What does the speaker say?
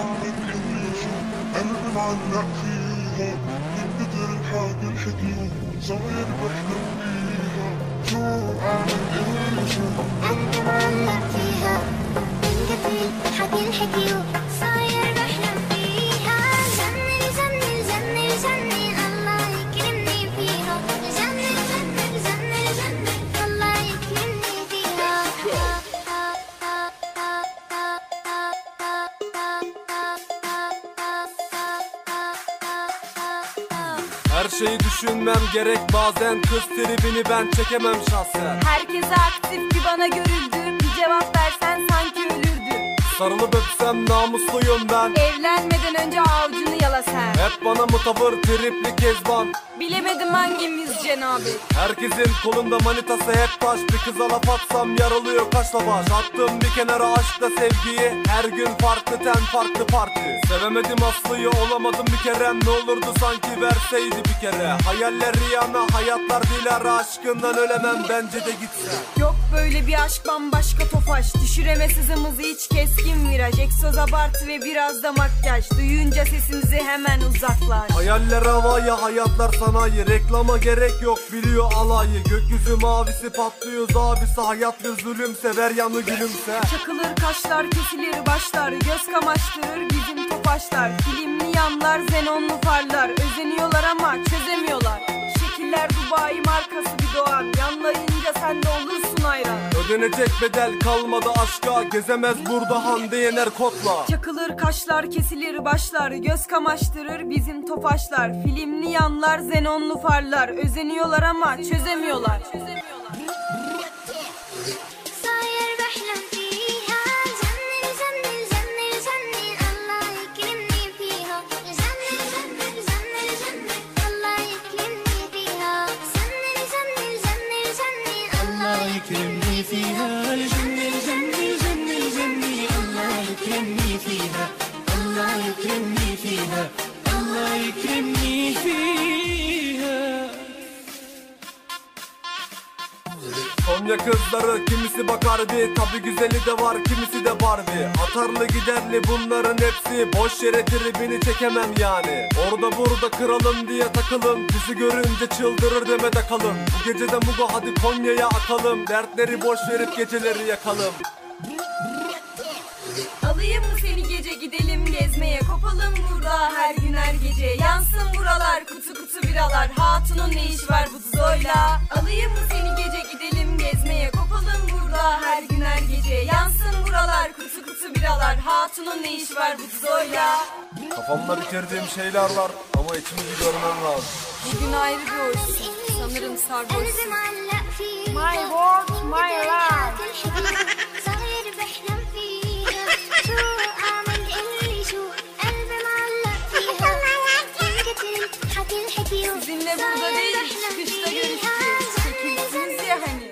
أعمل اللي شو قلبي معلق فيها من كتر الحاجة الحكيو صاير بحلم بيها شو أعمل اللي شو قلبي معلق فيها من كتر الحاجة الحكيو صاير بحلم فيها جنن جنن جنن جنن الله يكرمني فيها جنن جنن جنن جنن الله يكرمني فيها Her şeyi düşünmem gerek bazen, kız tribini ben çekemem şahsen. Herkese aktif bir bana görüldü, bir cevap versen sanki ölürdü. Sarılıp öpsem namusluyum ben. Evlenmeden önce avucunu yala sen. Hep bana mı tavır, tripli kezban. Bilemedim hangimiz cenabet. Herkesin kolunda manitası hep taş. Bir kıza laf atsam yaralıyor kaşla baş. Attım bir kenara aşkla sevgiyi, her gün farklı ten farklı parti. Sevemedim Aslı'yı, olamadım bir kere. Ne olurdu sanki verseydi bir kere. Hayaller riyana, hayatlar diler. Aşkından ölemem, bence de gitsen. Yok böyle bir aşk, bambaşka tofaş. Düşüremez hızımızı hiç, keskin viraj. Egzoz abartı ve biraz da makyaj. Duyunca sesimizi hemen uzaklaş. Hayaller havaya, hayatlar sanayi. Reklama gerek yok, biliyor alayı. Gökyüzü mavisi patlıyoruz abisi. Hayat bir zulüm, sever yanı gülümse. Çakılır kaşlar, kesilir başlar. Göz kamaştırır bizim topaçlar. Filmli yanlar, xenonlu farlar. Özeniyorlar ama çözemiyorlar. Şekiller Dubai markası bir doğan. Yanlayınca sen de olursun hayran. Ödenecek bedel kalmadı aşka. Gezemez burada Hande Yener Kotla. Çakılır kaşlar, kesilir başlar. Göz kamaştırır bizim topaçlar. Filmli yanlar, xenonlu farlar. Özeniyorlar ama çözemiyorlar. صاير بحلم فيها جنن جنن جنن جنن الله يكرمني فيها جنن جنن جنن جنن الله يكرمني فيها جنن جنن جنن جنن الله يكرمني فيها جنن جنن جنن جنن الله يكرمني فيها الله يكرمني فيها الله يكرمني فيها. Konya kızları kimisi Bacardi, tabi güzeli de var kimisi de Barbie. Atarlı giderli bunların hepsi, boş yere tribini çekemem yani. Orada burada kralım diye takılın, bizi görünce çıldırır demede kalın. Bu gecede Mugo hadi Konya'ya akalım, dertleri boş verip geceleri yakalım. Alayım mı seni gece, gidelim gezmeye. Kopalım burada her gün her gece. Yansın buralar, kutu kutu biralar. Hatunun ne iş var bu zoyla? Alayım mı seni gece, gidelim gezmeye. Kopalım burada her gün her gece. Yansın buralar, kutu kutu biralar. Hatunun ne iş var bu zoyla? Kafamda bitirdiğim şeyler var ama içimizi görmem lazım. Bugün ayrı bir hoşsun, sanırım sarhoşsun. قلبي معلق فيها My world, my life. صاير بحلم فيها شو أعمل اللي شو قلبي معلق فيها من كتر الحكي الحكي Sizinle burada değil, çıkışta görüşürüz. Çekilsiniz ya hani.